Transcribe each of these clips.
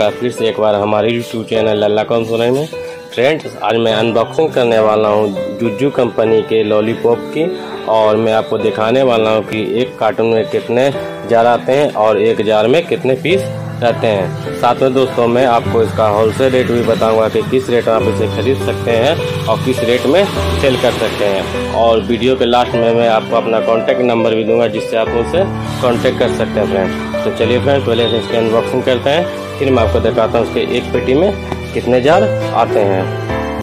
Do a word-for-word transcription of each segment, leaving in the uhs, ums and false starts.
का फिर से एक बार हमारे यूट्यूब चैनल लल्ला कौन सुनाई में। फ्रेंड्स, आज मैं अनबॉक्सिंग करने वाला हूँ जुज्जू कंपनी के लॉलीपॉप की, और मैं आपको दिखाने वाला हूँ कि एक कार्टून में कितने जार आते हैं और एक जार में कितने पीस रहते हैं। साथ में दोस्तों मैं आपको इसका होलसेल रेट भी बताऊंगा कि किस रेट में आप इसे खरीद सकते हैं और किस रेट में सेल कर सकते हैं। और वीडियो के लास्ट में मैं आपको अपना कॉन्टैक्ट नंबर भी दूंगा जिससे आप मुझसे कॉन्टैक्ट कर सकते हैं फ्रेंड्स। तो चलिए फ्रेंड्स, पहले से इसकी अनबॉक्सिंग करते हैं, फिर मैं आपको दिखाता हूँ उसके एक पेटी में कितने जार आते हैं।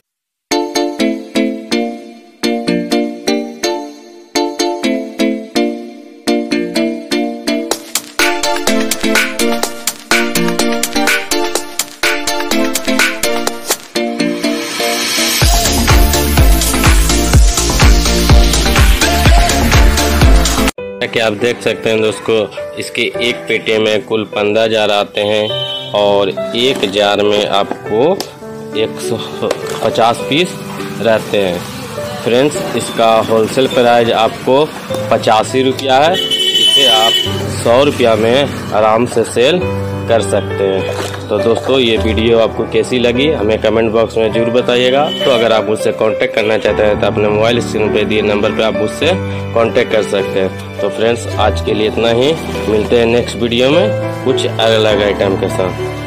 कि आप देख सकते हैं दोस्तों, इसके एक पेटी में कुल पंद्रह जार आते हैं और एक जार में आपको एक सौ पचास पीस रहते हैं। फ्रेंड्स, इसका होलसेल प्राइस आपको पचासी रुपया है, इसे आप सौ रुपया में आराम से सेल कर सकते हैं। तो दोस्तों, ये वीडियो आपको कैसी लगी हमें कमेंट बॉक्स में जरूर बताइएगा। तो अगर आप मुझसे कांटेक्ट करना चाहते हैं तो अपने मोबाइल स्क्रीन पे दिए नंबर पे आप मुझसे कांटेक्ट कर सकते हैं। तो फ्रेंड्स, आज के लिए इतना ही, मिलते हैं नेक्स्ट वीडियो में कुछ अलग आइटम के साथ।